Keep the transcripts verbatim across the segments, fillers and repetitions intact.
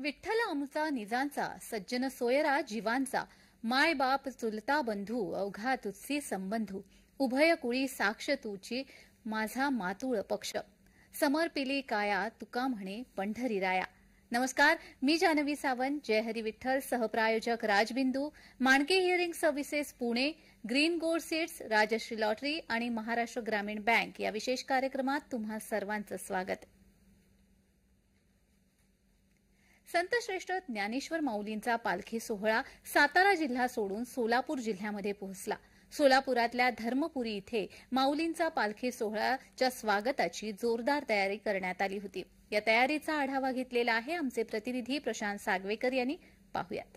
विठ्ठल आमचा निजांचा, सज्जन सोयरा जीवांचा, माय बाप चुलता बंधू, अवघा तुझसी संबंधू, उभय कुळी साक्ष तुची, माझा मातुळ पक्ष, समर्पिली काया तुका म्हणे पंढरी राया. नमस्कार, मी जानवी सावंत. जय हरी विठ्ठल. सहप्रायोजक Rajbindu, Manke hearing services Pune, green gold seeds, Rajshri lottery आणि महाराष्ट्र ग्रामीण बँक या विशेष कार्यक्रमात तुम्हा सर्वांचं स्वागत. संतश्रेष्ठ ज्ञानेश्वर माऊलींचा पालखी सोहळा सातारा जिल्हा सोडून सोलापूर जिल्ह्यामध्ये पोहोचला. सोलापुरातल्या धर्मपुरी इथे माऊलींचा पालखी सोहळ्याच्या स्वागताची जोरदार तयारी करण्यात आली होती. या तयारीचा आढावा घेतलेला आहे आमचे प्रतिनिधी प्रशांत सागवेकर यांनी. पाहुयात.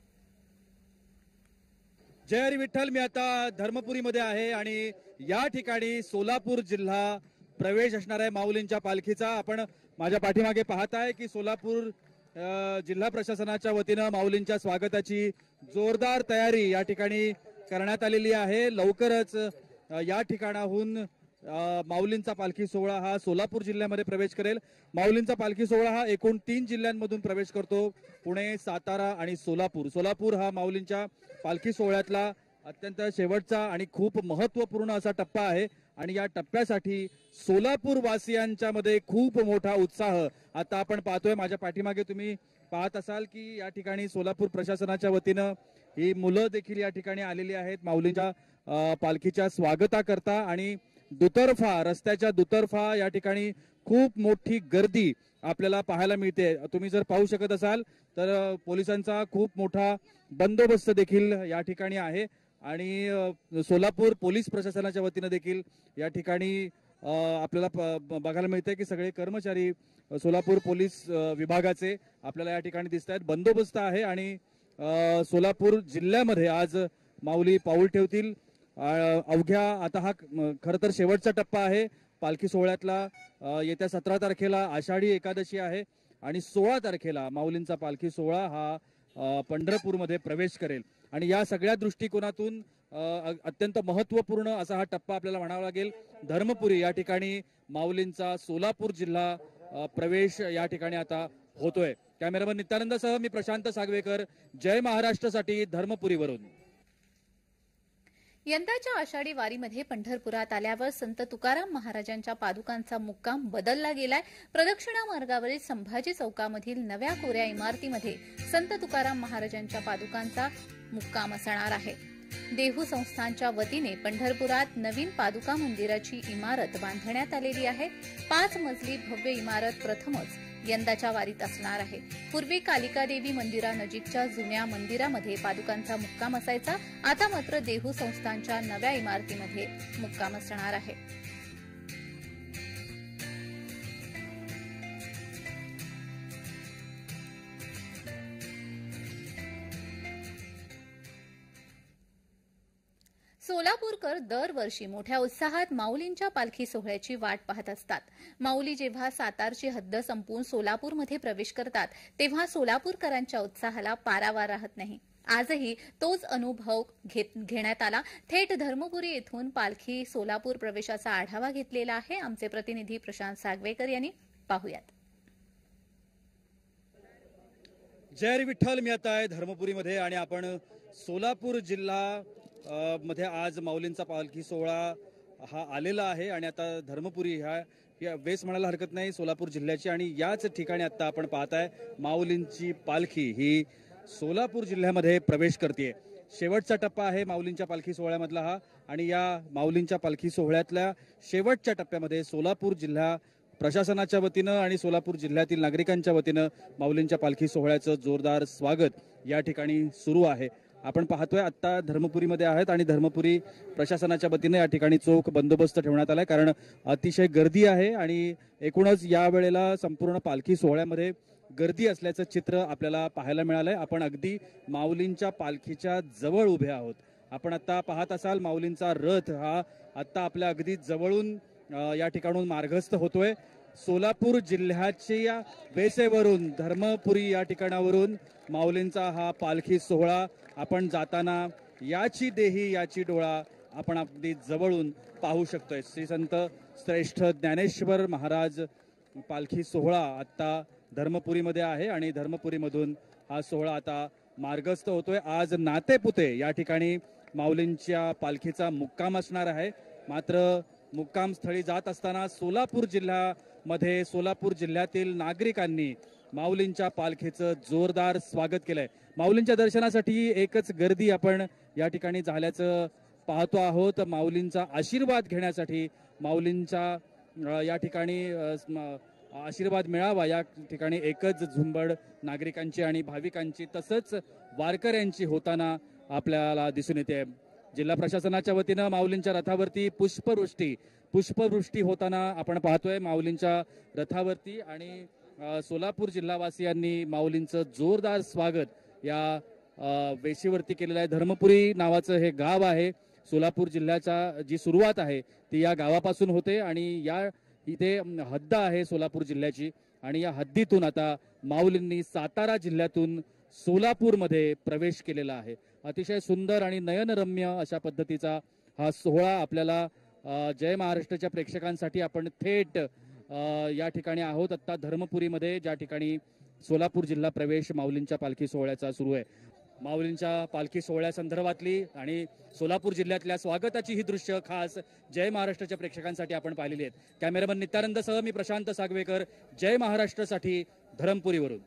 जय हरी विठ्ठल. मी आता धर्मपुरीमध्ये आहे आणि या ठिकाणी सोलापूर जिल्हा प्रवेश असणार आहे माऊलींच्या पालखीचा. आपण माझ्या पाठीमागे पाहताय की सोलापूर जिल्हा प्रशासनाच्या वतीनं माऊलींच्या स्वागताची जोरदार तयारी या ठिकाणी करण्यात आलेली आहे. लवकरच या ठिकाणाहून माऊलींचा पालखी सोहळा हा सोलापूर जिल्ह्यामध्ये प्रवेश करेल. माऊलींचा पालखी सोहळा हा एकूण तीन जिल्ह्यांमधून प्रवेश करतो. पुणे, सातारा आणि सोलापूर. सोलापूर हा माऊलींच्या पालखी सोहळ्यातला अत्यंत शेवटचा आणि खूप महत्वपूर्ण असा टप्पा आहे आणि या टप्प्यासाठी सोलापूर वासियांच्या मध्ये खूप मोठा उत्साह आता आपण पाहतोय. माझ्या पाठीमागे तुम्ही पाहत असाल की या ठिकाणी सोलापूर प्रशासनाच्या वतीनं ही मुलं देखील या ठिकाणी आलेली आहेत माऊलींच्या पालखीच्या स्वागताकरता. आणि दुतर्फा रस्त्याच्या दुतर्फा या ठिकाणी खूप मोठी गर्दी आपल्याला पाहायला मिळते. तुम्ही जर पाहू शकत असाल तर पोलिसांचा खूप मोठा बंदोबस्त देखील या ठिकाणी आहे आणि सोलापूर पोलीस प्रशासनाच्या वतीनं देखील या ठिकाणी आपल्याला बघायला मिळते की सगळे कर्मचारी सोलापूर पोलीस विभागाचे आपल्याला या ठिकाणी दिसत आहेत. बंदोबस्त आहे आणि सोलापूर जिल्ह्यामध्ये आज माऊली पाऊल ठेवतील. अवघ्या आता हा खरं तर शेवटचा टप्पा आहे पालखी सोहळ्यातला. येत्या सतरा तारखेला आषाढी एकादशी आहे आणि सोळा तारखेला माऊलींचा पालखी सोहळा हा पंढरपूरमध्ये प्रवेश करेल. आणि या सगळ्या दृष्टिकोनातून अत्यंत महत्वपूर्ण असा हा टप्पा आपल्याला म्हणावा लागेल. धर्मपुरी या ठिकाणी माऊलींचा सोलापूर जिल्हा प्रवेश या ठिकाणी आता होतोय. कॅमेरामन नित्यानंदसह मी प्रशांत सागवेकर, जय महाराष्ट्रसाठी धर्मपुरीवरून. यंदाच्या आषाढी वारीमध्ये पंढरपुरात आल्यावर संत तुकाराम महाराजांच्या पादुकांचा मुक्काम बदलला गेलाय. प्रदक्षिणा मार्गावरील संभाजी चौकामधील नव्या कोऱ्या इमारतीमध्ये संत तुकाराम महाराजांच्या पादुकांचा मुक्काम असणार आहे. देहू संस्थांच्या वतीने पंढरपुरात नवीन पादुका मंदिराची इमारत बांधण्यात आलेली आहे. पाच मजली भव्य इमारत प्रथमच यंदाच्या वारीत असणार आहे. पूर्वी कालिका देवी मंदिरानजीकच्या जुन्या मंदिरामध्ये पादुकांचा मुक्काम असायचा. आता मात्र देहू संस्थांच्या नव्या इमारतीमध्ये मुक्काम असणार आहे. सोलापूरकर दरवर्षी मोठ्या उत्साहात माऊलींच्या पालखी सोहळ्याची वाट पाहत असतात. माऊली जेव्हा सातारची हद्द संपून सोलापूरमध्ये प्रवेश करतात तेव्हा सोलापूरकरांच्या उत्साहाला पारावार राहत नाही. आजही तोच अनुभव घेण्यात आला. थेट धर्मपुरी येथून पालखी सोलापूर प्रवेशाचा आढावा घेतलेला आहे आमचे प्रतिनिधी प्रशांत सागवेकर यांनी. पाहुयात. जय हरी विठ्ठल. मी आता आहे धर्मपुरीमध्ये आणि आपण सोलापूर जिल्हा मध्ये आज माऊलींचा पालखी सोहळा हा आलेला आहे आणि आता धर्मपुरी ह्या वेस म्हणायला हरकत नाही सोलापूर जिल्ह्याची. आणि याच ठिकाणी आता आपण पाहताय माऊलींची पालखी ही सोलापूर जिल्ह्यामध्ये प्रवेश करते. शेवटचा टप्पा आहे माऊलींच्या पालखी सोहळ्यामधला हा आणि या माऊलींच्या पालखी सोहळ्यातल्या शेवटच्या टप्प्यामध्ये सोलापूर जिल्हा प्रशासनाच्या वतीनं आणि सोलापूर जिल्ह्यातील नागरिकांच्या वतीनं माऊलींच्या पालखी सोहळ्याचं जोरदार स्वागत या ठिकाणी सुरू आहे. आपण पाहतोय आता धर्मपुरीमध्ये आहेत आणि धर्मपुरी प्रशासनाच्या वतीने या ठिकाणी चोख बंदोबस्त ठेवण्यात आलाय कारण अतिशय गर्दी आहे आणि एकूणच या वेळेला संपूर्ण पालखी सोहळ्यामध्ये गर्दी असल्याचं चित्र आपल्याला पाहायला मिळालंय. आपण अगदी माऊलींच्या पालखीच्या जवळ उभे आहोत. आपण आता पाहत असाल माऊलींचा रथ हा आता आपल्या अगदी जवळून या ठिकाणून मार्गस्थ होतोय. सोलापूर जिल्ह्याच्या वेसेवरून धर्मपुरी या ठिकाणावरून माऊलींचा हा पालखी सोहळा आपण जाताना याची देही याची डोळा आपण अगदी जवळून पाहू शकतोय. श्री संत श्रेष्ठ ज्ञानेश्वर महाराज पालखी सोहळा आता धर्मपुरीमध्ये आहे आणि धर्मपुरीमधून हा सोहळा आता मार्गस्थ होतोय. आज नातेपुते या ठिकाणी माऊलींच्या पालखीचा मुक्काम असणार आहे. मात्र मुक्काम स्थळी जात असताना सोलापूर जिल्ह्यामध्ये सोलापूर जिल्ह्यातील नागरिकांनी माऊलींच्या पालखीचं जोरदार स्वागत केलंय. माऊलींच्या दर्शनासाठी एकच गर्दी आपण या ठिकाणी झाल्याचं पाहतो आहोत. माऊलींचा आशीर्वाद घेण्यासाठी माऊलींचा या ठिकाणी आशीर्वाद मिळावा या ठिकाणी एकच झुंबड नागरिकांची आणि भाविकांची तसंच वारकऱ्यांची होताना आपल्याला दिसून येते. जिल्हा प्रशासनाच्या वतीनं माऊलींच्या रथावरती पुष्पवृष्टी पुष्पवृष्टी होताना आपण पाहतोय. माऊलींच्या रथावरती आणि सोलापूर जिल्हावासियांनी माऊलींचं जोरदार स्वागत या वेशीवरती केलेलं आहे. धर्मपुरी नावाचं हे गाव आहे. सोलापूर जिल्ह्याच्या जी सुरुवात आहे ती या गावापासून होते आणि या इथे हद्द आहे सोलापूर जिल्ह्याची आणि या हद्दीतून आता माऊलींनी सातारा जिल्ह्यातून सोलापूरमध्ये प्रवेश केलेला आहे. अतिशय सुंदर आणि नयनरम्य अशा पद्धतीचा हा सोहळा आपल्याला जय महाराष्ट्राच्या प्रेक्षकांसाठी आपण थेट या ठिकाणी आहोत. आता धर्मपुरीमध्ये ज्या ठिकाणी सोलापूर जिल्हा प्रवेश माऊलींच्या पालखी सोहळ्याचा सुरू आहे. माऊलींच्या पालखी सोहळ्यासंदर्भातली आणि सोलापूर जिल्ह्यातल्या स्वागताची ही दृश्य खास जय महाराष्ट्राच्या प्रेक्षकांसाठी आपण पाहिलेली आहेत. कॅमेरामन नित्यानंदसह मी प्रशांत सागवेकर, जय महाराष्ट्रासाठी धरमपुरीवरून.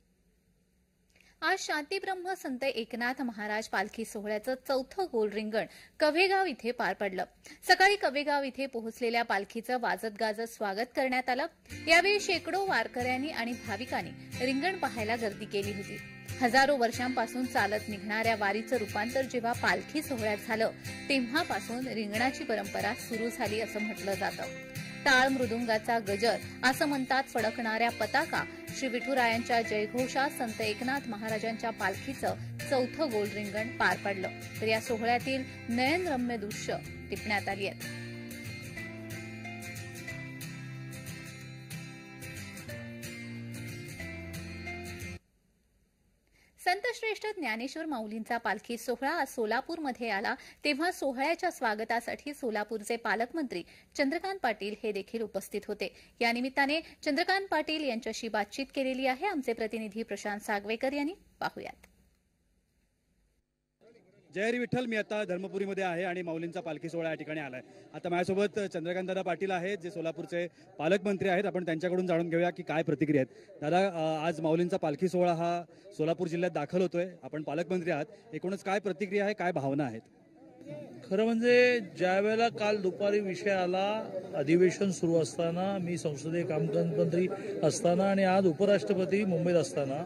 आज शांतीब्रह्म संत एकनाथ महाराज पालखी सोहळ्याचं चौथं गोल रिंगण कव्हेगाव इथे पार पडलं. सकाळी कव्हेगाव इथे पोहोचलेल्या पालखीचं वाजत गाजत स्वागत करण्यात आलं. यावेळी शेकडो वारकऱ्यांनी आणि भाविकांनी रिंगण पाहायला गर्दी केली होती. हजारो वर्षांपासून चालत निघणाऱ्या वारीचं रूपांतर जेव्हा पालखी सोहळ्यात झालं तेव्हापासून रिंगणाची परंपरा सुरू झाली असं म्हटलं जातं. टाळ मृदुंगाचा गजर असं म्हणतात फडकणाऱ्या पताका श्री विठुरायांच्या जयघोषात संत एकनाथ महाराजांच्या पालखीचं चौथं गोल रिंगण पार पडलं. तर या सोहळ्यातील नयनरम्य दृश्य टिपण्यात आली आहेत. संतश्रेष्ठ ज्ञानेश्वर माऊलींचा पालखी सोहळा आज सोलापूरमध्ये आला तेव्हा सोहळ्याच्या स्वागतासाठी सोलापूरचे पालकमंत्री चंद्रकांत पाटील हे देखील उपस्थित होते. या निमित्ताने चंद्रकांत पाटील यांच्याशी बातचीत केलेली आहे आमचे प्रतिनिधी प्रशांत सागवेकर यांनी. पाहूयात. जय हरी विठ्ठल. मी आता धर्मपुरीमध्ये आहे आणि माऊलींचा पालखी सोहळा या ठिकाणी आलाय. आता माझ्यासोबत चंद्रकांतदादा पाटील आहेत जे सोलापूरचे पालकमंत्री आहेत. आपण त्यांच्याकडून जाणून घेऊया की काय प्रतिक्रिया आहेत. दादा, आज माऊलींचा पालखी सोहळा हा सोलापूर जिल्ह्यात दाखल होतोय. आपण पालकमंत्री आहात, एकूणच काय प्रतिक्रिया आहे, काय भावना आहेत? खरं म्हणजे ज्या वेळेला काल दुपारी विषय आला, अधिवेशन सुरू असताना, मी संसदीय कामकाज मंत्री असताना आणि आज उपराष्ट्रपती मुंबईत असताना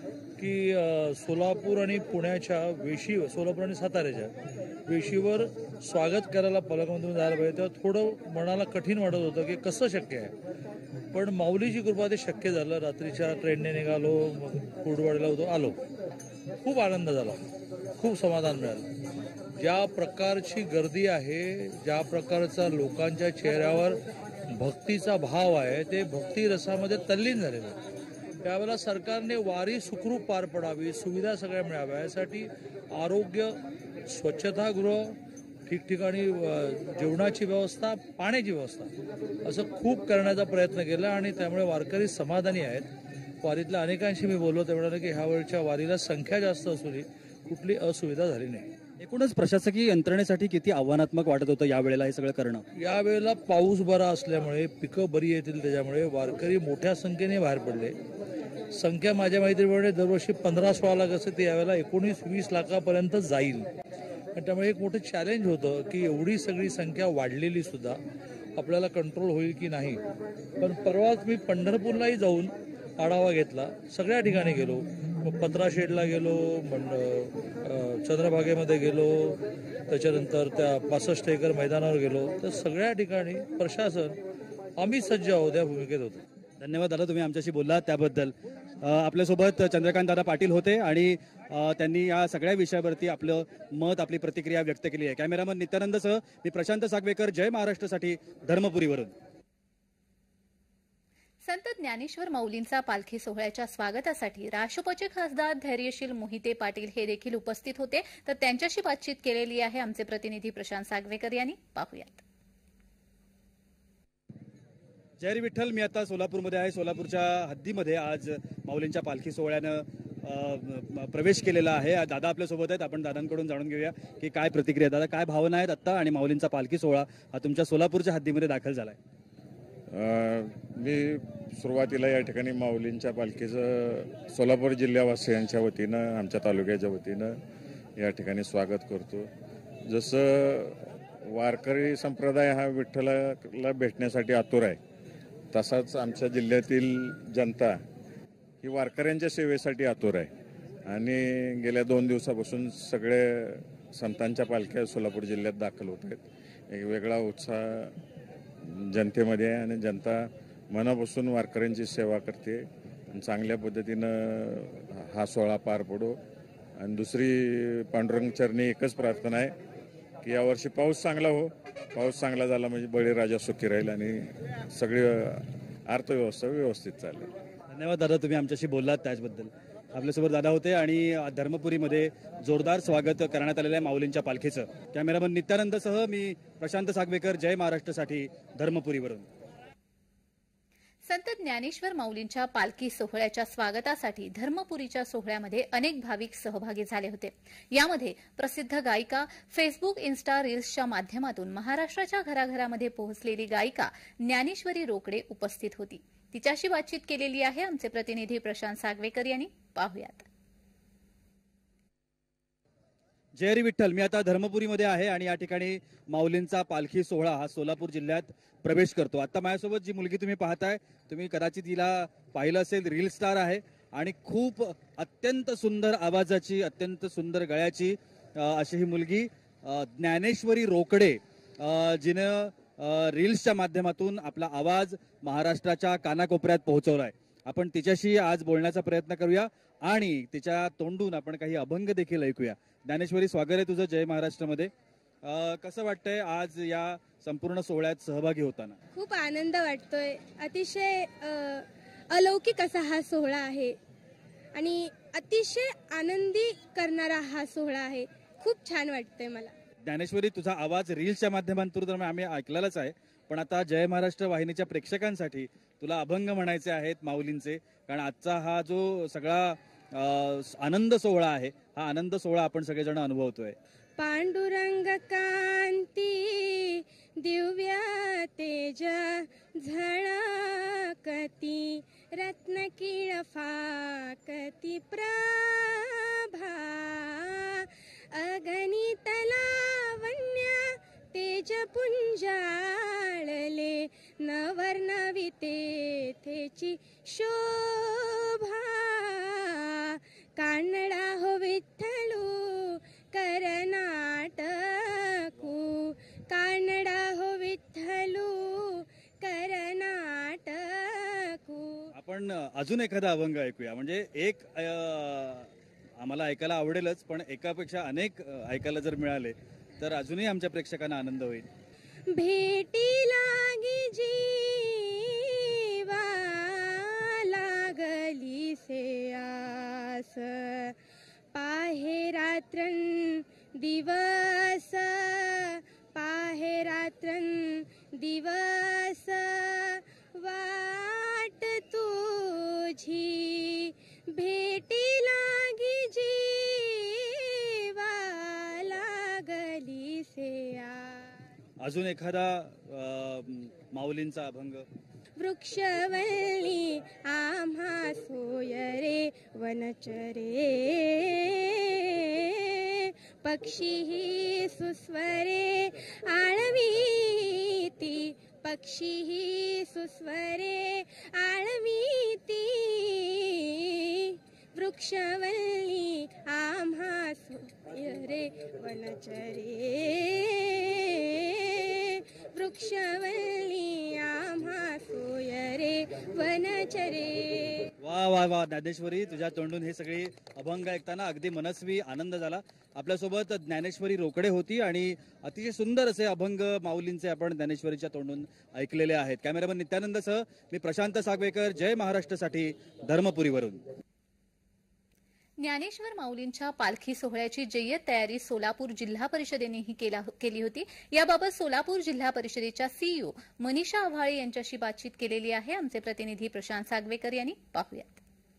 की सोलापूर आणि पुण्याच्या वेशी सोलापूर आणि साताऱ्याच्या वेशीवर स्वागत करायला पालकमंत्री जायला पाहिजे तेव्हा थोडं मनाला कठीण वाटत होतं की कसं शक्य आहे. पण माऊलीची कृपा ते शक्य झालं. रात्रीच्या ट्रेनने निघालो, कुर्डवाडीला होतो, आलो. खूप आनंद झाला, खूप समाधान मिळालं. ज्या प्रकारची गर्दी आहे, ज्या प्रकारचा लोकांच्या चेहऱ्यावर भक्तीचा भाव आहे ते भक्ती रसामध्ये तल्लीन झालेलं आहे. त्यावेळेला सरकारने वारी सुखरूप पार पडावी, सुविधा सगळ्या मिळाव्या यासाठी आरोग्य, स्वच्छतागृह, ठिकठिकाणी जेवणाची व्यवस्था, पाण्याची व्यवस्था असं खूप करण्याचा प्रयत्न केला आणि त्यामुळे वारकरी समाधानी आहेत. वारीतल्या अनेकांशी मी बोललो ते म्हणाले की ह्या वेळच्या वारीला संख्या जास्त असूनही कुठली असुविधा झाली नाही. एकूणच प्रशासकीय यंत्रणेसाठी किती आव्हानात्मक वाटत होतं यावेळेला हे सगळं करणं? यावेळेला पाऊस बरा असल्यामुळे पिकं बरी येतील त्याच्यामुळे वारकरी मोठ्या संख्येने बाहेर पडले. संख्या माझ्या माहितीप्रमाणे दरवर्षी पंधरा सोळा लाख असते, ते यावेळेला एकोणीस वीस लाखापर्यंत जाईल. त्यामुळे एक मोठं चॅलेंज होतं की एवढी सगळी संख्या वाढलेली सुद्धा आपल्याला कंट्रोल होईल की नाही. पण परवाच मी पंढरपूरलाही जाऊन आढावा घेतला, सगळ्या ठिकाणी गेलो, पत्राशेडला गेलो, चंद्रभागेमध्ये गेलो, त्याच्यानंतर त्या पासष्ट एकर मैदानावर गेलो. तर सगळ्या ठिकाणी प्रशासन आम्ही सज्ज आहोत या भूमिकेत होतो. धन्यवाद दादा, तुम्ही आमच्याशी बोललात त्याबद्दल. आपल्यासोबत चंद्रकांत दादा पाटील होते आणि त्यांनी या सगळ्या विषयावरती आपलं मत, आपली प्रतिक्रिया व्यक्त केली आहे. कॅमेरामन नित्यानंदसह मी प्रशांत सागवेकर, जय महाराष्ट्रासाठी धर्मपुरीवरून. संत ज्ञानेश्वर माऊलींचा पालखी सोहळ्याच्या स्वागतासाठी राष्ट्रपचे खासदार धैर्यशील मोहिते पाटील हे देखील उपस्थित होते. तर त्यांच्याशी बातचीत केलेली आहे आमचे प्रतिनिधी प्रशांत सागवेकर यांनी. पाहूयात. जय विठ्ठल. मी आता सोलापूरमध्ये आहे. सोलापूरच्या हद्दीमध्ये आज माऊलींच्या पालखी सोहळ्यानं अ, प्रवेश केलेला आहे. दादा आपल्यासोबत आहेत. आपण दादांकडून जाणून घेऊया की काय प्रतिक्रिया. दादा, काय भावना आहेत आत्ता आणि माऊलींचा पालखी सोहळा हा तुमच्या सोलापूरच्या हद्दीमध्ये दाखल झालाय? मी सुरुवातीला या ठिकाणी माऊलींच्या पालखीचं सोलापूर जिल्ह्यावासियांच्या वतीनं, आमच्या तालुक्याच्या वतीनं या ठिकाणी स्वागत करतो. जसं वारकरी संप्रदाय हा विठ्ठलाला भेटण्यासाठी आतुर आहे, तसाच आमच्या जिल्ह्यातील जनता ही वारकऱ्यांच्या सेवेसाठी आतुर आहे. आणि गेल्या दोन दिवसापासून सगळे संतांच्या पालख्या सोलापूर जिल्ह्यात दाखल होत आहेत. एक वेगळा उत्साह जनतेमध्ये आहे आणि जनता मनापासून वारकऱ्यांची सेवा करते आणि चांगल्या पद्धतीनं हा सोहळा पार पडो. आणि दुसरी पांडुरंग चरणी एकच प्रार्थना आहे की यावर्षी पाऊस चांगला हो. पाऊस चांगला झाला म्हणजे बळीराजा सुखी राहील आणि सगळी अर्थव्यवस्था व्यवस्थित चालेल. धन्यवाद दादा, तुम्ही आमच्याशी बोललात त्याचबद्दल. आपल्यासोबत दादा होते आणि धर्मपुरीमध्ये जोरदार स्वागत करण्यात आलेलं आहे माऊलींच्या पालखीचं. कॅमेरामन नित्यानंदसह मी प्रशांत सागवेकर, जय महाराष्ट्रसाठी धर्मपुरीवरून. संत ज्ञानेश्वर माऊलींच्या पालखी सोहळ्याच्या स्वागतासाठी धर्मपुरीच्या सोहळ्यामध्ये अनेक भाविक सहभागी झाले होते. यामध्ये प्रसिद्ध गायिका, फेसबुक, इन्स्टा, रील्सच्या माध्यमातून महाराष्ट्राच्या घराघरामध्ये पोहोचलेली गायिका ज्ञानेश्वरी रोकडे उपस्थित होती. तिच्याशी बातचीत केलेली आहे आमचे प्रतिनिधी प्रशांत सागवेकर यांनी. पाहुयात. जय विठ्ठल. मी आता धर्मपुरीमध्ये आहे आणि या ठिकाणी माऊलींचा पालखी सोहळा हा सोलापूर जिल्ह्यात प्रवेश करतो. आता माझ्यासोबत जी मुलगी तुम्ही पाहताय, तुम्ही कदाचित तिला पाहिलं असेल, रील स्टार आहे आणि खूप अत्यंत सुंदर आवाजाची, अत्यंत सुंदर गळ्याची अशी ही मुलगी ज्ञानेश्वरी रोकडे, जिनं रील्सच्या माध्यमातून आपला आवाज महाराष्ट्राच्या कानाकोपऱ्यात पोहोचवलाय. आपण तिच्याशी आज बोलण्याचा प्रयत्न करूया आणि तिच्या तोंडून आपण काही अभंग देखील ऐकूया. ज्ञानेश्वरी, स्वागत आहे तुझं जय महाराष्ट्रमध्ये. कसं वाटतंय आज या संपूर्ण सोहळ्यात सहभागी होताना? खूप आनंद वाटतोय. अतिशय अलौकिक असा हा सोहळा आहे आणि अतिशय आनंदी करणारा हा सोहळा आहे. खूप छान वाटतंय मला. ज्ञानेश्वरी, तुझा आवाज रील्सच्या माध्यमातून तर आम्ही ऐकलेलाच आहे, पण आता जय महाराष्ट्र वाहिनीच्या प्रेक्षकांसाठी तुला अभंग म्हणायचे आहेत माऊलींचे, कारण आजचा हा जो सगळा आनंद सोहळा आहे, हा आनंद सोहळा आपण सगळेजण अनुभवतोय. पांडुरंग कांती दिव्या तेज झळकती, रत्नकिळ फाकती प्रभा, अगणित लावण्य तेज पुंजाळले, नवर्णवी तेथेची शोभा, कानडा हो विठ्ठलू करनाटकू, कानडा हो विठ्ठलू करनाटकू. आपण अजून एखादा अभंग ऐकूया. म्हणजे एक आम्हाला ऐकायला आवडेलच, पण एकापेक्षा अनेक ऐकायला जर मिळाले तर अजूनही आमच्या प्रेक्षकांना आनंद होईल. भेटी लागी जीवा लागली से आस, पाहे रात्रन दिवस, पाहे रात्रन दिवस, वाट तुझी भेटी लागी जीवा लागली से आस. अजून एखादा माऊलींचा अभंग? वृक्षवल्ली आम्हा सोय रे वनचरे, पक्षी सुस्वरे आळवीती, पक्षी सुस्वरे आळवीती, वृक्षवल्ली आम्हा सोय रे वनचरे, वृक्षवल्ली आम्हा सोय रे वनचरे. वा वा वा ज्ञानेश्वरी, तुझ्या तोंडून हे सगळे अभंग ऐकताना अगदी मनस्वी आनंद झाला. आपल्यासोबत ज्ञानेश्वरी रोकडे होती आणि अतिशय सुंदर असे अभंग माऊलींचे आपण ज्ञानेश्वरीच्या तोंडून ऐकलेले आहेत. कॅमेरामन नित्यानंदसह मी प्रशांत सागवेकर, जय महाराष्ट्रसाठी धर्मपुरीवरून. ज्ञानेश्वर माऊलींच्या पालखी सोहळ्याची जय्यत तयारी सोलापूर जिल्हा परिषदेनेही केली होती। याबाबत सोलापूर जिल्हा परिषदेच्या सीईओ मनीषा आव्हाळे यांच्याशी बातचीत केलेली आहे। आमचे प्रतिनिधी प्रशांत सागवेकर यांनी पाहूयात।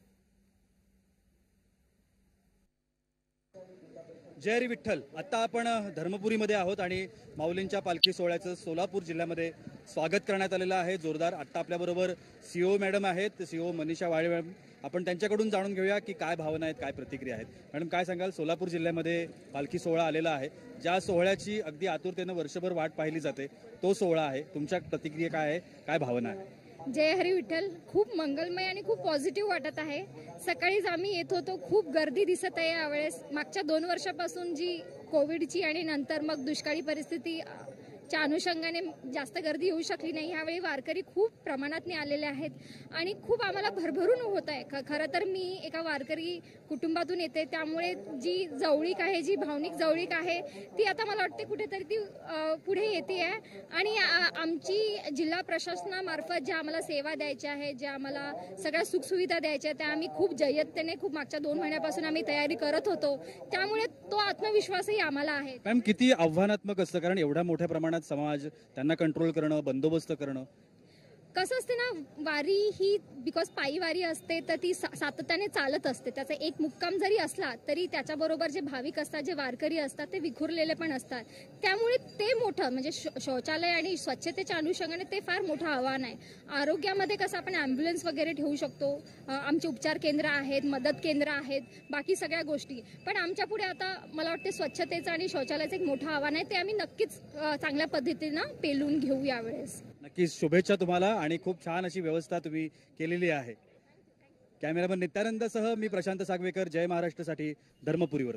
जय हरी विठ्ठल। आता आपण धर्मपुरीमध्ये आहोत आणि माऊलींच्या पालखी सोहळ्याचं सोलापूर जिल्ह्यामध्ये स्वागत करण्यात आलेलं आहे जोरदार। आता आपल्याबरोबर सीओ मॅडम आहेत, सीओ मनीषा आव्हाळे मॅडम। आपण त्यांच्याकडून जाणून घेऊया की काय भावना आहेत, काय प्रतिक्रिया आहेत। मॅडम, काय सांगाल, सोलापूर जिल्ह्यामध्ये पालखी सोहळा आलेला आहे, ज्या सोहळ्याची अगदी आतुरतेनं वर्षभर वाट पाहिली जाते, तो सोहळा आहे, तुमच्या प्रतिक्रिया काय आहे, काय भावना आहे? जय हरी विठ्ठल। खूप मंगलमय आणि खूप पॉझिटिव्ह वाटत आहे। सकाळीच आम्ही येत होतो, खूप गर्दी दिसत आहे यावेळेस। मागच्या दोन वर्षापासून जी कोविडची आणि नंतर मग दुष्काळी परिस्थिती च्या अनुषंगाने जास्त गर्दी येऊ शकली नाही। यावेळी वारकरी खूप प्रमाणात आलेले आहेत आणि खूप आम्हाला भरभरून होत आहे। खरं तर मी एका वारकरी कुटुंबातून येते, त्यामुळे जी जवळीक आहे, जी भावनिक जवळीक आहे, ती आता मला वाटते कुठेतरी ती पुढे येते आहे। आणि आमची जिल्हा प्रशासनामार्फत ज्या आम्हाला सेवा द्यायच्या आहेत, ज्या आम्हाला सगळ्या सुखसुविधा द्यायच्या, त्या आम्ही खूप जय्यतेने खूप मागच्या दोन महिन्यापासून आम्ही तयारी करत होतो, त्यामुळे तो आत्मविश्वासही आम्हाला आहे। मॅम, किती आव्हानात्मक असतं, कारण एवढ्या मोठ्या प्रमाणात समाज, त्यांना कंट्रोल करणं, बंदोबस्त करणं? कसं असते ना, वारी ही बिकॉज पायी वारी असते तर ती सातत्याने चालत असते। त्याचा एक मुक्काम जरी असला तरी त्याच्याबरोबर जे भाविक असतात, जे वारकरी असतात, ते विखुरलेले पण असतात। त्यामुळे ते मोठं म्हणजे शौचालय आणि स्वच्छतेच्या अनुषंगाने ते फार मोठं आव्हान आहे। आरोग्यामध्ये कसं आपण ॲम्ब्युलन्स वगैरे ठेवू शकतो, आमचे उपचार केंद्र आहेत, मदत केंद्र आहेत, बाकी सगळ्या गोष्टी, पण आमच्या पुढे आता मला वाटते स्वच्छतेचं आणि शौचालयाचं एक मोठं आव्हान आहे। ते आम्ही नक्कीच चांगल्या पद्धतीनं पेलून घेऊ यावेळेस। नक्कीच शुभेच्छा तुम्हाला आणि खूप छान अशी व्यवस्था तुम्ही केलेली आहे। कॅमेरामन नित्यानंदसह मी प्रशांत सागवेकर, जय महाराष्ट्रसाठी धर्मपुरीवरून।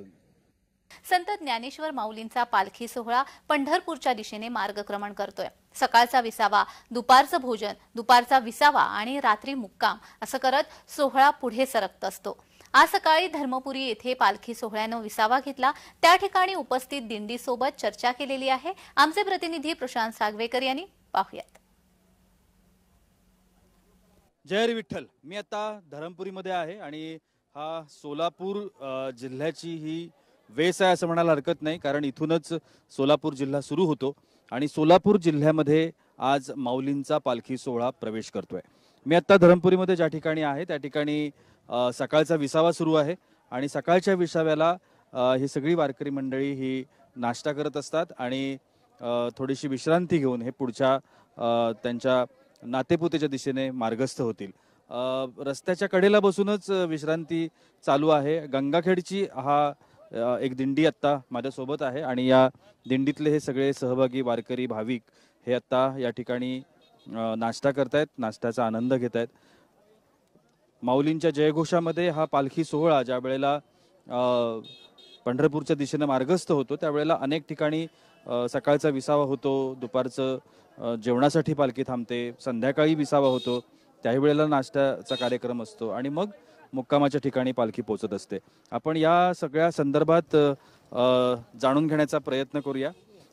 संत ज्ञानेश्वर माऊलींचा पालखी सोहळा पंढरपूरच्या दिशेने मार्गक्रमण करतोय। सकाळचा विसावा, दुपारचं भोजन, दुपारचा विसावा आणि रात्री मुक्काम असं करत सोहळा पुढे सरकत असतो। आज सकाळी धर्मपुरी येथे पालखी सोहळ्यानं विसावा घेतला, त्या ठिकाणी उपस्थित दिंडीसोबत चर्चा केलेली आहे। आमचे प्रतिनिधी प्रशांत सागवेकर यांनी पाहूयात। जय हरी विठ्ठल। मी आता धरमपुरीमध्ये आहे आणि हा सोलापूर जिल्ह्याची ही वेस आहे असं म्हणायला हरकत नाही, कारण इथूनच सोलापूर जिल्हा सुरू होतो आणि सोलापूर जिल्ह्यामध्ये आज माऊलींचा पालखी सोहळा प्रवेश करतोय। मी आता धरमपुरीमध्ये ज्या ठिकाणी आहे त्या ठिकाणी सकाळचा विसावा सुरू आहे आणि सकाळच्या विसाव्याला ही सगळी वारकरी मंडळी ही नाश्ता करत असतात आणि थोडीशी विश्रांती घेऊन हे पुढच्या त्यांच्या नातेपुतेच्या दिशेने मार्गस्थ होतील। रस्त्याच्या कडेला बसूनच विश्रांती चालू आहे। गंगाखेडची हा एक दिंडी आता माझ्यासोबत आहे आणि या दिंडीतले हे सगळे सहभागी वारकरी भाविक हे आता या ठिकाणी नाश्ता करतायत, नाश्त्याचा आनंद घेत आहेत। माऊलींच्या जयघोषामध्ये हा पालखी सोहळा ज्या वेळेला पंढरपूरच्या दिशेने मार्गस्थ होतो त्यावेळेला अनेक ठिकाणी सकाळचा विसावा होतो, दुपारचं जेवणासाठी पालखी थांबते, संध्याकाळी विसावा होतो, त्याही वेळेला नाश्त्याचा कार्यक्रम असतो आणि मग मुक्कामाच्या ठिकाणी पालखी पोहोचत असते। आपण या सगळ्या संदर्भात जाणून घेण्याचा प्रयत्न करूया।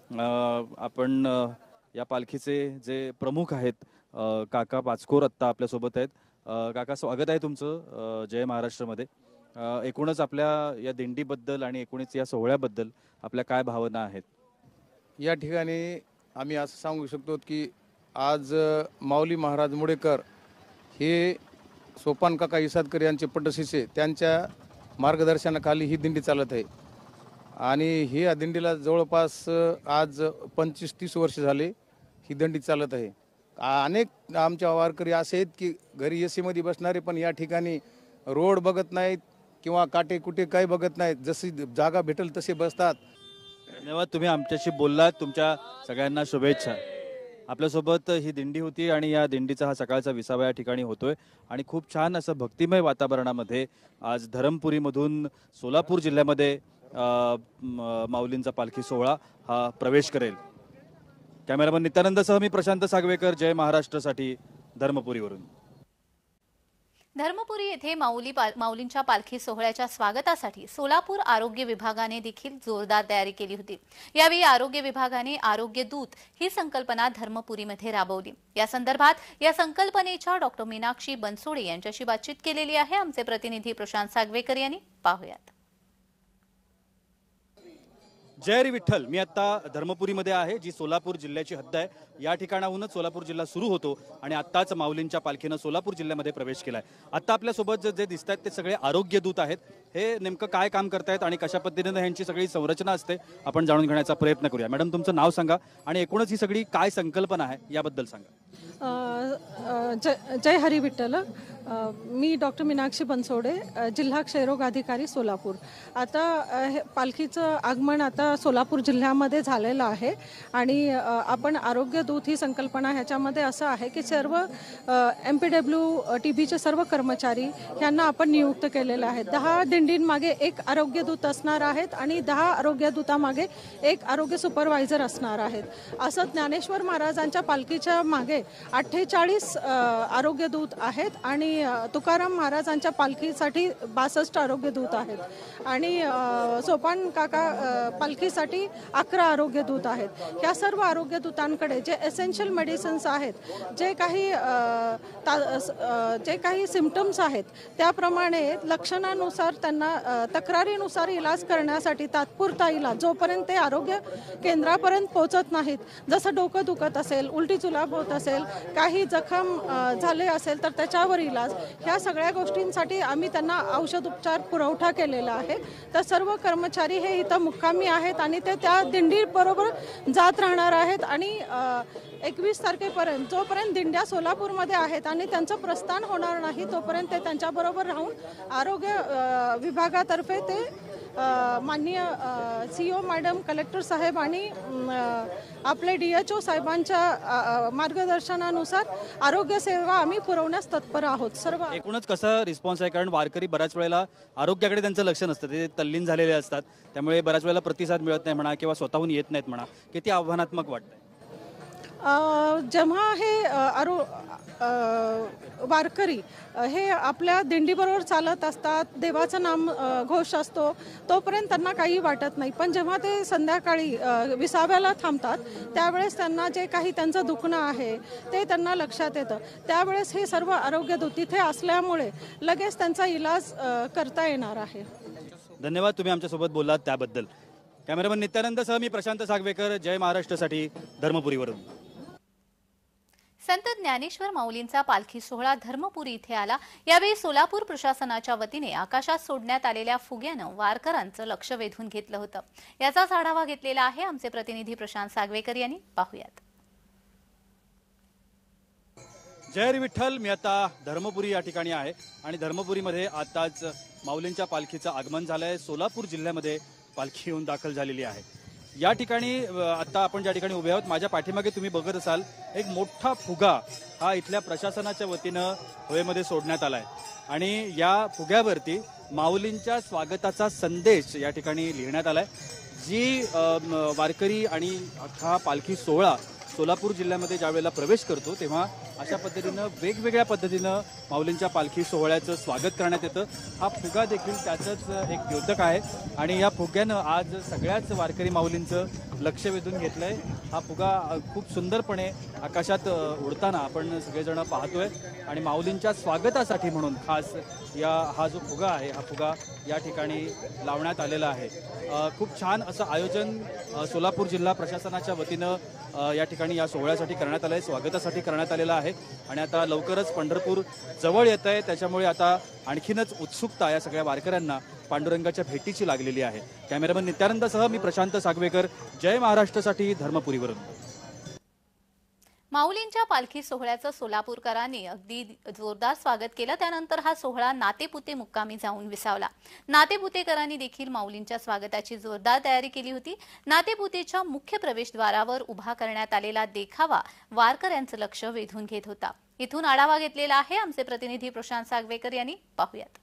आपण या पालखीचे जे प्रमुख आहेत काका पाचकोर आत्ता आपल्यासोबत आहेत। काका, स्वागत आहे तुमचं जय महाराष्ट्रमध्ये। एकूणच आपल्या या दिंडीबद्दल आणि एकूणच या सोहळ्याबद्दल आपल्या काय भावना आहेत? या ठिकाणी आम्ही असं सांगू शकतो की आज माऊली महाराज मुडेकर हे सोपान काका इसादकर यांचे पटशिष्य, त्यांच्या मार्गदर्शनाखाली ही दिंडी चालत आहे आणि ही या दिंडीला जवळपास आज पंचवीस तीस वर्ष झाले ही दिंडी चालत आहे। अनेक आमच्या वारकरी असे आहेत की घरी एसीमध्ये बसणारे पण या ठिकाणी रोड बघत नाहीत किंवा काटे कुठे काही बघत नाहीत, जशी जागा भेटेल तसे बसतात। धन्यवाद, तुम्ही आमच्याशी बोललात, तुमच्या सगळ्यांना शुभेच्छा। आपल्यासोबत ही दिंडी होती आणि या दिंडीचा हा सकाळचा विसावा या ठिकाणी होतोय आणि खूप छान असं भक्तिमय वातावरणामध्ये आज धरमपुरीमधून सोलापूर जिल्ह्यामध्ये माऊलींचा पालखी सोहळा हा प्रवेश करेल। कॅमेरामन नित्यानंदसह मी प्रशांत सागवेकर, जय महाराष्ट्रसाठी धर्मपुरीवरून। धर्मपुरी येथे माऊली माऊलींच्या पालखी सोहळ्याच्या स्वागतासाठी सोलापूर आरोग्य विभागाने देखील जोरदार तयारी केली होती। यावेळी आरोग्य विभागाने आरोग्य दूत ही संकल्पना धर्मपुरीमध्ये राबवली। या संदर्भात या संकल्पनेच्या डॉक्टर मीनाक्षी बनसोडे यांच्याशी बातचीत केलेली आहे। आमचे प्रतिनिधी प्रशांत सागवेकर यांनी पाहूयात। जय हरी विठ्ठल। मी आता धर्मपुरीमध्ये आहे, जी सोलापूर जिल्ह्याची हद्द आहे। या ठिकाणाहूनच सोलापूर जिल्हा सुरू होतो आणि आत्ताच माऊलींच्या पालखीनं सोलापूर जिल्ह्यामध्ये प्रवेश केलाय। आता आपल्यासोबत जे दिसत आहेत ते सगळे आरोग्य दूत आहेत। हे नेमकं काय काम करतायत आणि कशा पद्धतीने यांची सगळी संरचना असते आपण जाणून घेण्याचा प्रयत्न करूया। मॅडम, तुमचं नाव सांगा आणि एकूणच ही सगळी काय संकल्पना आहे याबद्दल सांगा। जय जय हरी विठ्ठल। मी डॉक्टर मीनाक्षी बनसोडे, जिल्हा क्षयरोग अधिकारी सोलापूर। आता पालखीचं आगमन आता सोलापूर जिल्ह्यामध्ये झालेलं आहे आणि आपण आरोग्य दूत ही संकल्पना ह्याच्यामध्ये असं आहे की सर्व एम पी डब्ल्यू टी बीचे सर्व कर्मचारी यांना आपण नियुक्त केलेले आहेत। दहा दिंडींमागे एक आरोग्य दूत असणार आहेत आणि दहा आरोग्य दूतामागे एक आरोग्य सुपरवायझर असणार आहेत। असं ज्ञानेश्वर महाराजांच्या पालखीच्या मागे अठ्ठेचाळीस आरोग्य दूत आहेत आणि तुकाराम महाराजांच्या पालखीसाठी बासष्ट आरोग्य दूत आहेत आणि सोपान काका पालखीसाठी अकरा आरोग्य दूत आहेत। या सर्व आरोग्य दूतांकडे जे एसेन्शियल मेडिसिन्स आहेत, जे काही जे काही सिम्पटम्स आहेत त्याप्रमाणे लक्षणानुसार त्यांना तक्रारीनुसार इलाज करण्यासाठी तात्पुरता इलाज जोपर्यंत ते आरोग्य केंद्रापर्यंत पोहोचत नाहीत, जसं डोकं दुखत असेल, उलटी जुलाब होत असेल, काही जखम झाले असेल तर त्याच्यावर इलाज, ह्या सगळ्या गोष्टींसाठी आम्ही त्यांना औषध उपचार पुरवठा केलेला आहे। तर सर्व कर्मचारी हे इथं मुक्कामी आहेत आणि ते त्या दिंडी बरोबर जात राहणार आहेत आणि एकवीस तारखेपर्यंत जोपर्यंत दिंड्या सोलापूरमध्ये आहेत आणि त्यांचं प्रस्थान होणार नाही तोपर्यंत ते त्यांच्याबरोबर राहून आरोग्य विभागातर्फे ते माननीय सीओ मॅडम, कलेक्टर साहेब आणि आपले डी एच ओ साहेबांच्या मार्गदर्शनानुसार आरोग्य सेवा आम्ही पुरवण्यास तत्पर आहोत। सर्व एकूणच कसा रिस्पॉन्स आहे? कारण वारकरी बऱ्याच वेळेला आरोग्याकडे त्यांचं लक्ष नसतं, ते तल्लीन झालेले असतात, त्यामुळे बऱ्याच वेळेला प्रतिसाद मिळत नाही म्हणा किंवा स्वतःहून येत नाहीत म्हणा, किती आव्हानात्मक वाटतंय? जेव्हा हे आरो वारकरी हे आपल्या दिंडीबरोबर चालत असतात, देवाचं नाम घोष असतो, तोपर्यंत त्यांना काही वाटत नाही। पण जेव्हा ते संध्याकाळी विसाव्याला थांबतात त्यावेळेस त्यांना जे काही त्यांचं दुखणं आहे ते त्यांना लक्षात येतं। त्यावेळेस हे सर्व आरोग्य दूत तिथे असल्यामुळे लगेच त्यांचा इलाज करता येणार आहे। धन्यवाद, तुम्ही आमच्यासोबत बोललात त्याबद्दल। कॅमेरामन नित्यानंदसह मी प्रशांत सागवेकर, जय महाराष्ट्रसाठी धर्मपुरीवरून। संत ज्ञानेश्वर माऊलींचा पालखी सोहळा धर्मपुरी इथे आला। यावेळी सोलापूर प्रशासनाच्या वतीने आकाशात सोडण्यात आलेल्या फुग्यानं वारकऱ्यांचं लक्ष वेधून घेतलं होतं। याचाच आढावा घेतलेला आहे आमचे प्रतिनिधी प्रशांत सागवेकर यांनी। पाहूयात। जय हरी विठ्ठल। मी आता धर्मपुरी या ठिकाणी आहे आणि धर्मपुरीमध्ये आताच माऊलींच्या पालखीचं आगमन झालंय। सोलापूर जिल्ह्यामध्ये पालखी येऊन दाखल झालेली आहे। या ठिकाणी आता आपण ज्या ठिकाणी उभे आहोत, माझ्या पाठीमागे तुम्ही बघत असाल एक मोठा फुगा हा इथल्या प्रशासनाच्या वतीनं हवेमध्ये सोडण्यात आलाय आणि या फुग्यावरती माऊलींच्या स्वागताचा संदेश या ठिकाणी लिहिण्यात आलाय। जी वारकरी आणि अख्खा पालखी सोहळा सोलापूर जिल्ह्यामध्ये ज्या वेळेला प्रवेश करतो तेव्हा अशा पद्धतीनं वेगवेगळ्या पद्धतीनं माऊलींच्या पालखी सोहळ्याचं स्वागत करण्यात येतं। हा फुगा देखील त्याचंच एक द्योतक आहे आणि या फुग्यानं आज सगळ्याच वारकरी माऊलींचं लक्ष वेधून घेतलंय। हा फुगा खूप सुंदरपणे आकाशात उडताना आपण सगळेजण पाहतोय आणि माऊलींच्या स्वागतासाठी म्हणून खास या हा जो फुगा आहे हा फुगा या ठिकाणी लावण्यात आलेला आहे। खूप छान असं आयोजन सोलापूर जिल्हा प्रशासनाच्या वतीनं या ठिकाणी या सोहळ्यासाठी करण्यात आलंय, स्वागतासाठी करण्यात आलेलं आहे आणि आता लवकरच पंढरपूर जवळ येत आहे, त्याच्यामुळे आता आणखीनच उत्सुकता या सगळ्या वारकऱ्यांना पांडुरंगाच्या भेटीची लागलेली आहे। कॅमेरामन नित्यानंदसह मी प्रशांत सागवेकर, जय महाराष्ट्रसाठी धर्मपुरीवरून। माऊलींच्या पालखी सोहळ्याचं सोलापूरकरांनी अगदी जोरदार स्वागत केलं। त्यानंतर हा सोहळा नातेपुते मुक्कामी जाऊन विसावला। नातेपुतेकरांनी देखील माऊलींच्या स्वागताची जोरदार तयारी केली होती। नातेपुतेच्या मुख्य प्रवेशद्वारावर उभा करण्यात आलेला देखावा वारकऱ्यांचं लक्ष वेधून घेत होता। इथून आढावा घेतलेला आहे आमचे प्रतिनिधी प्रशांत सागवेकर यांनी। पाहूयात।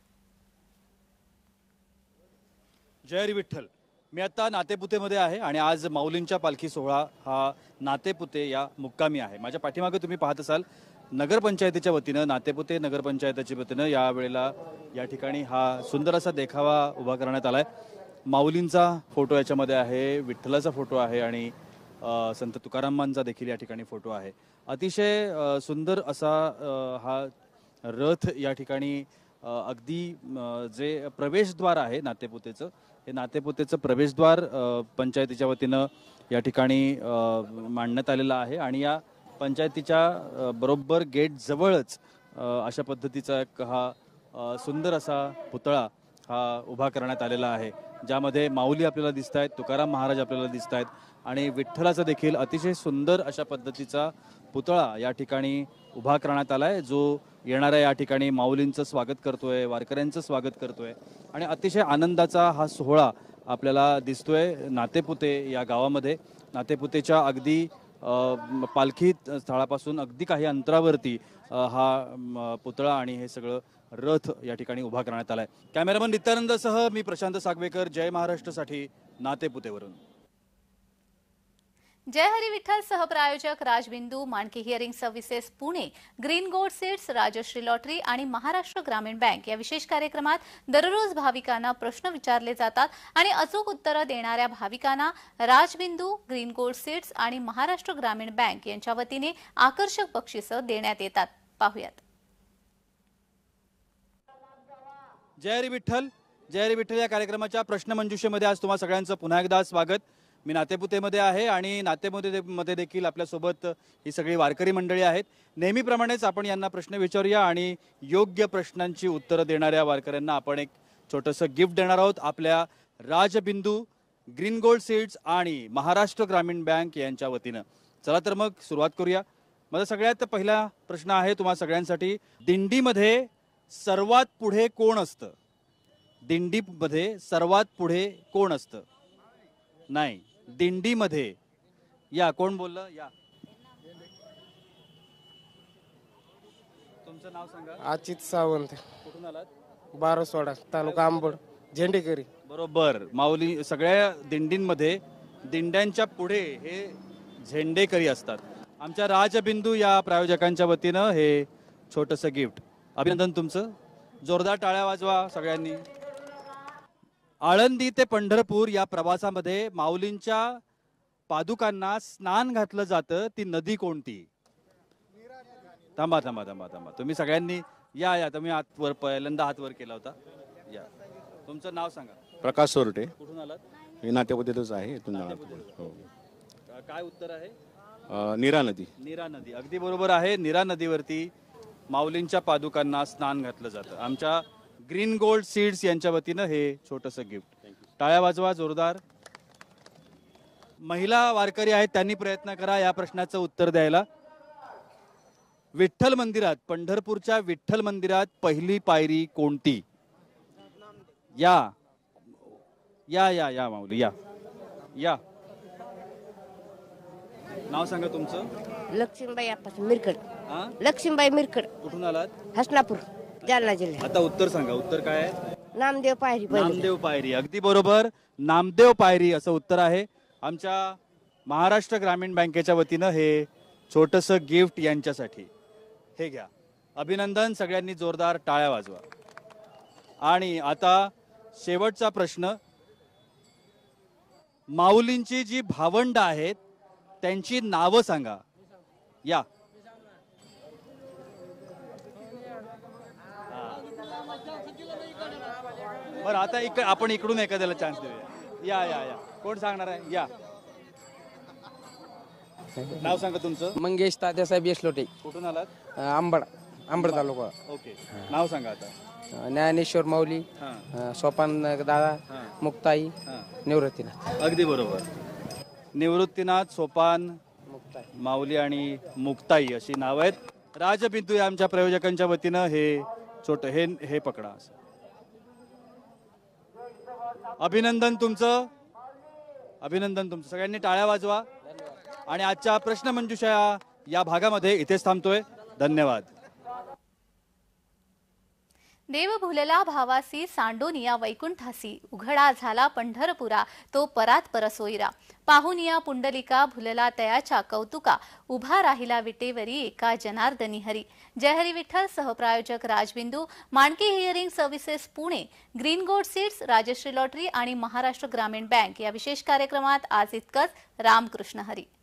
जय हरी विठ्ठल। मी आता नातेपुतेमध्ये आहे आणि आज माऊलींच्या पालखी सोहळा हा नातेपुते या मुक्कामी आहे। माझ्या पाठीमागे तुम्ही पाहत असाल नगरपंचायतीच्या वतीनं, नातेपुते नगरपंचायतीच्या वतीनं यावेळेला या ठिकाणी हा सुंदर असा देखावा उभा करण्यात आलाय. माऊलींचा फोटो याच्यामध्ये आहे, विठ्ठलाचा फोटो आहे आणि अ, संत तुकारामांचा देखील या ठिकाणी फोटो आहे. अतिशय अ, सुंदर असा अ, हा रथ या ठिकाणी अ, अगदी अ, जे प्रवेशद्वार आहे नातेपुतेचं, हे नातेपुतेचं प्रवेशद्वार अ, पंचायतीच्या वतीनं या ठिकाणी अ, मांडण्यात आलेलं आहे आणि या पंचायतीच्या अ, बरोबर गेट जवळच अ, अशा पद्धतीचा एक हा अ, सुंदर असा पुतळा हा उभा करण्यात आलेला आहे, ज्यामध्ये माऊली आपल्याला दिसत आहेत, तुकाराम महाराज आपल्याला दिसत आहेत आणि विठ्ठलाचा देखील अतिशय सुंदर अशा पद्धतीचा पुतळा या ठिकाणी उभा करण्यात आला आहे, जो येणाऱ्या या ठिकाणी माऊलींचं स्वागत करतोय, वारकऱ्यांचं स्वागत करतोय आणि अतिशय आनंदाचा हा सोहळा आपल्याला दिसतोय नातेपुते या गावामध्ये. नातेपुतेच्या अगदी अ, पालखी स्थळापासून अगदी काही अंतरावरती अ, हा म, पुतळा आणि हे सगळं रथ या ठिकाणी उभा करण्यात आलाय. कॅमेरामन नित्यानंदसह मी प्रशांत सागवेकर, जय महाराष्ट्रसाठी नातेपुतेवरून. जय हरी विठ्ठल सहप्रायोजक Rajbindu, Manke hearing services Pune, green gold seeds, Rajshri lottery आणि महाराष्ट्र ग्रामीण बँक या विशेष कार्यक्रमात दररोज भाविकांना प्रश्न विचारले जातात आणि अचूक उत्तरं देणाऱ्या भाविकांना राजबिंदू, ग्रीन गोल्ड सीड्स आणि महाराष्ट्र ग्रामीण बँक यांच्या वतीने आकर्षक बक्षिसं देण्यात येतात. पाहुयात. जय हरी विठ्ठल, जय हरी विठ्ठल या कार्यक्रमाच्या प्रश्नमंजुषेमध्ये आज तुम्हा सगळ्यांचं पुन्हा एकदा स्वागत. मी नातेपुतेमध्ये आहे आणि नातेपुते मध्ये देखील आपल्यासोबत ही सगळी वारकरी मंडळी आहेत. नेहमीप्रमाणेच आपण यांना प्रश्न विचारूया आणि योग्य प्रश्नांची उत्तरं देणाऱ्या वारकऱ्यांना आपण एक छोटंसं गिफ्ट देणार आहोत आपल्या राजबिंदू, ग्रीन गोल्ड सीड्स आणि महाराष्ट्र ग्रामीण बँक यांच्या वतीनं. चला तर मग सुरुवात करूया. माझा सगळ्यात पहिला प्रश्न आहे तुम्हा सगळ्यांसाठी. दिंडीमध्ये सर्वात पुढे कोण असतं? दिंडीमध्ये सर्वात पुढे कोण असतं? नाही, दिंडीमध्ये. या, कोण बोललं? या, तुमचं नाव सांगा. अचित सावंत. कुठून आलात? बारसवाडा, तालुका आंबड, झेंडेकरी. बरोबर. माऊली सगळ्या दिंडींमध्ये दिंड्यांच्या पुढे हे झेंडेकरी असतात. आमच्या राजबिंदू या प्रायोजकांच्या वतीनं हे छोटंसं गिफ्ट. अभिनंदन तुमचं. जोरदार टाळ्या वाजवा सगळ्यांनी. आळंदी ते पंढरपूर या प्रवासामध्ये माऊलींच्या पादुकांना स्नान घातलं जातं, ती नदी कोणती? थांबा थांबा थांबा थांबा तुम्ही सगळ्यांनी या या तुम्ही हात वर, पहिल्यांदा हात वर केला होता. या, तुमचं नाव सांगा. प्रकाश सोरटे. कुठून आलात? मी नातेपुतेतच आहे. इथून हो. काय उत्तर आहे? नीरा नदी. नीरा नदी अगदी बरोबर आहे. नीरा नदीवरती माऊलींच्या पादुकांना स्नान घातलं जातं. आमच्या ग्रीन गोल्ड सीड्स यांच्या वतीनं हे छोटंसं गिफ्ट. टाळ्या वाजवा जोरदार. महिला वारकरी आहेत, त्यांनी प्रयत्न करा या प्रश्नाचं उत्तर द्यायला. विठ्ठल मंदिरात, पंढरपूरच्या विठ्ठल मंदिरात पहिली पायरी कोणती? या या या या माऊली या या. नाव सांगा तुमचं. लक्ष्मीबाई आप्पा मिरकड. लक्ष्मीबाई मिरकड. कुठून आलात? हसनापूर, जालना जिल्हा. आता उत्तर सांगा. उत्तर काय आहे? नामदेव पायरी. नामदेव पायरी अगदी बरोबर. नामदेव पायरी असं उत्तर आहे. आमच्या महाराष्ट्र ग्रामीण बँकेच्या वतीनं हे छोटंसं गिफ्ट यांच्यासाठी. हे घ्या. अभिनंदन. सगळ्यांनी जोरदार टाळ्या वाजवा. आणि आता शेवटचा प्रश्न. माऊलींची जी भावंड आहेत त्यांची नावं सांगा. या. बरं, आता इक आपण इकडून एखाद्याला चान्स देऊया. या या या कोण सांगणार आहे? या, नाव सांगा तुमचं. मंगेश तात्यासाहेब यशलोटे. कुठून आलात? आंबड, आंबड तालुका. ओके, नाव सांगा आता. ज्ञानेश्वर माऊली, सोपान दादा, मुक्ताई, निवृत्तीनाथ. अगदी बरोबर. निवृत्तीनाथ, सोपान, माऊली आणि मुक्ताई अशी नाव आहेत. राजबिंदू या आमच्या प्रयोजकांच्या वतीनं हे छोट हे हे पकडा. असं अभिनंदन तुमचं. अभिनंदन तुमचं. सगळ्यांनी टाळ्या वाजवा. आणि आजच्या प्रश्नमंजुषा या भागामध्ये इथेच थांबतोय. धन्यवाद. देव भुलला भावासी सांडोनिया वैकुंठासी उघडा झाला पंढरपुरा तो परात परसोईरा पाहुनिया पुंडलिका भुलला तयाच्या कौतुका उभा राहिला विटेवरी एका जनार्दनी हरी. जय हरी विठ्ठल. सहप्रायोजक Rajbindu, Manke hearing services Pune, green gold seeds, Rajshri lottery आणि महाराष्ट्र ग्रामीण बँक या विशेष कार्यक्रमात आज इतकंच. रामकृष्ण हरी.